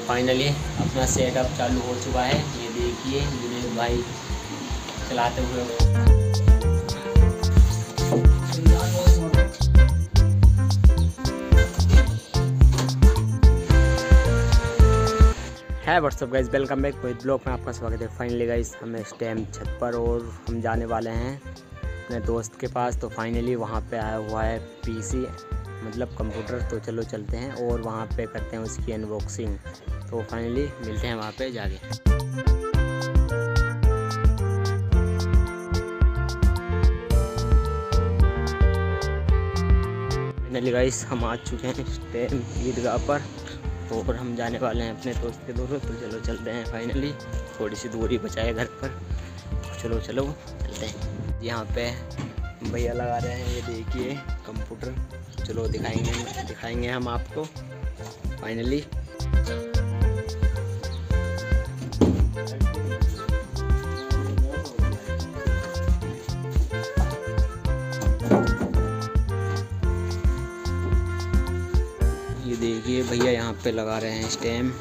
Finally अपना setup चालू हो चुका है। ये देखिए जुनेद भाई चलाते हुए। है what's up guys, welcome back with blog में आपका स्वागत है। फाइनली गाइस हम इस टाइम छत पर और हम जाने वाले हैं अपने दोस्त के पास। तो फाइनली वहाँ पे आया हुआ है पीसी मतलब कंप्यूटर। तो चलो चलते हैं और वहाँ पे करते हैं उसकी अनबॉक्सिंग। तो फाइनली मिलते हैं वहाँ पे जाके। फाइनली गाइस हम आ चुके हैं इस टाइम ईदगाह पर और हम जाने वाले हैं अपने दोस्त के दूर। तो चलो चलते हैं। फाइनली थोड़ी सी दूरी बचाए घर पर। चलो चलते हैं। यहाँ पे भैया लगा रहे हैं, ये देखिए कंप्यूटर। चलो दिखाएंगे हम आपको फाइनली। ये देखिए भैया यहाँ पे लगा रहे हैं स्टैम्प।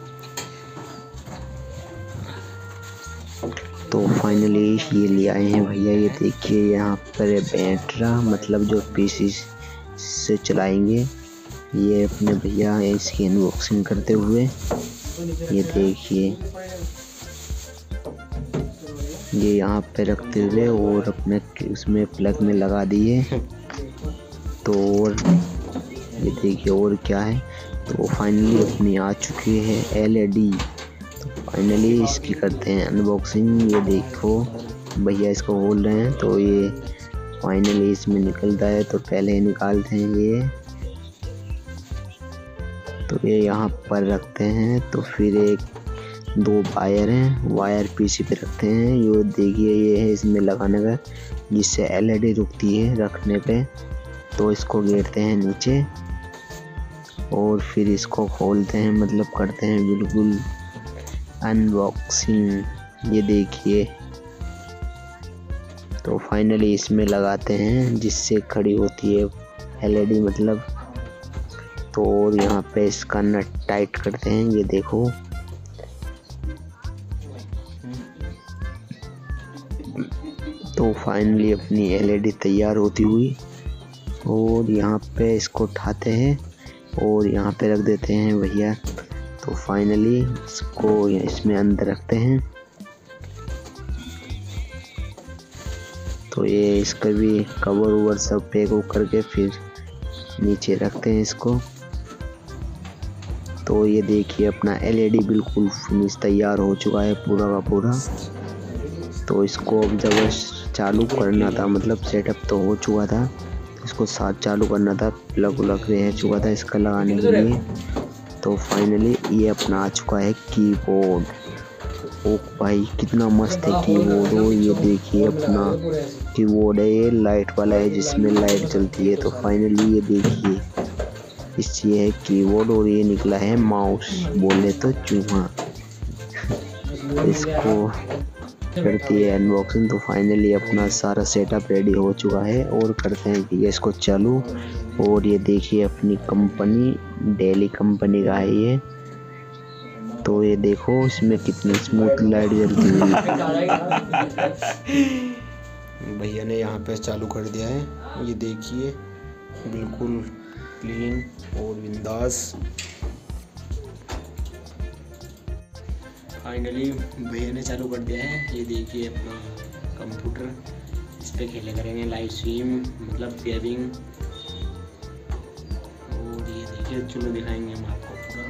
तो फाइनली ये ले आए हैं भैया। ये देखिए यहाँ पर बैटरा मतलब जो पीसी से चलाएंगे। ये अपने भैया इसकी अनबॉक्सिंग करते हुए, ये देखिए ये यहाँ पे रखते हुए और अपने उसमें प्लग में लगा दिए। तो और ये देखिए और क्या है। तो फाइनली अपनी आ चुकी है एलईडी। तो फाइनली इसकी करते हैं अनबॉक्सिंग। ये देखो भैया इसको खोल रहे हैं। तो ये फाइनली इसमें निकलता है। तो पहले निकालते हैं ये, तो ये यहाँ पर रखते हैं। तो फिर एक दो वायर हैं, वायर पीसी पे रखते हैं। ये देखिए ये है इसमें लगाने का, जिससे एलईडी रुकती है रखने पे। तो इसको गिरते हैं नीचे और फिर इसको खोलते हैं, मतलब करते हैं बिल्कुल अनबॉक्सिंग। ये देखिए तो फाइनली इसमें लगाते हैं जिससे खड़ी होती है एलईडी मतलब। तो और यहाँ पे इसका नट टाइट करते हैं। ये देखो तो फाइनली अपनी एलईडी तैयार होती हुई। और यहाँ पे इसको उठाते हैं और यहाँ पे रख देते हैं भैया। तो फाइनली इसको इसमें अंदर रखते हैं। तो ये इसका भी कवर ओवर सब पैक करके फिर नीचे रखते हैं इसको। तो ये देखिए अपना एलईडी बिल्कुल फिनिश तैयार हो चुका है पूरा का पूरा। तो इसको अब जब चालू करना था, मतलब सेटअप तो हो चुका था, तो इसको साथ चालू करना था। प्लग उलग रह चुका था इसका लगाने के लिए। तो फाइनली ये अपना आ चुका है कीबोर्ड। ओ भाई कितना मस्त है कीबोर्ड। हो ये देखिए अपना कीबोर्ड है, ये लाइट वाला है जिसमें लाइट जलती है। तो फाइनली ये देखिए ये है कीबोर्ड और ये निकला है माउस, बोले तो चूहा। इसको करती है अनबॉक्सिंग। तो फाइनली अपना सारा सेटअप रेडी हो चुका है और करते हैं कि इसको चालू। और ये देखिए अपनी कंपनी डेली कंपनी का है ये। तो ये देखो इसमें कितनी स्मूथ लाइट जलती हुई। भैया ने यहाँ पे चालू कर दिया है। ये देखिए बिल्कुल क्लीन और बिंदास। फाइनली भैया ने चालू कर दिया है। ये देखिए अपना कंप्यूटर, इस पे खेले करेंगे लाइव स्ट्रीम मतलब गेमिंग। और ये देखिए चलो दिखाएंगे हम आपको पूरा।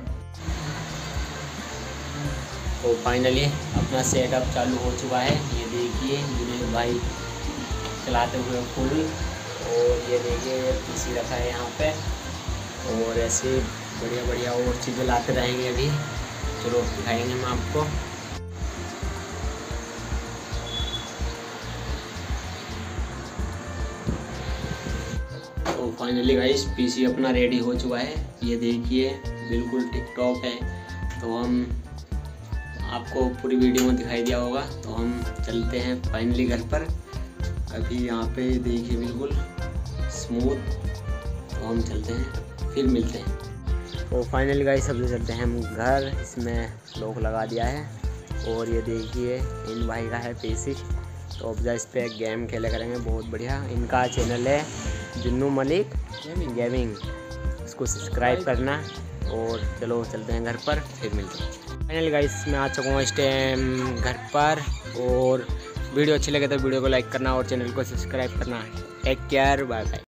तो फाइनली अपना सेटअप चालू हो चुका है। ये देखिए जुनेद भाई चलाते हुए फुल। और ये देखिए पीसी रखा है यहाँ पे। और ऐसे बढ़िया बढ़िया और चीज़ें लाते रहेंगे अभी। चलो दिखाएंगे हम आपको। तो फाइनली गाइस पीसी अपना रेडी हो चुका है। ये देखिए बिल्कुल टिकटॉक है। तो हम आपको पूरी वीडियो में दिखाई दिया होगा। तो हम चलते हैं फाइनली घर पर। अभी यहाँ पे देखिए बिल्कुल स्मूथ। तो हम चलते हैं, फिर मिलते हैं। तो फाइनली गाइस सब चलते हैं हम घर। इसमें लॉक लगा दिया है और ये देखिए इन भाई का है पीसी। तो अब इस पर गेम खेले करेंगे बहुत बढ़िया। इनका चैनल है जुन्नू मलिक गेमिंग, इसको सब्सक्राइब करना। और चलो चलते हैं घर पर, फिर मिलते हैं। फाइनली गाइस मैं आ चुका हूँ इस टाइम घर पर। और वीडियो अच्छी लगे तो वीडियो को लाइक करना और चैनल को सब्सक्राइब करना। Take care, bye bye.